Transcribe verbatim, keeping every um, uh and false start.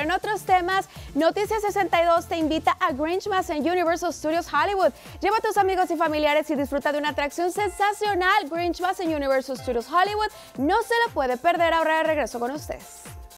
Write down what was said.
en otros temas, Noticias sesenta y dos te invita a Grinchmas en Universal Studios Hollywood. Lleva a tus amigos y familiares y disfruta de una atracción sensacional. Grinchmas en Universal Studios Hollywood. No se lo puede perder. Ahora de regreso con ustedes.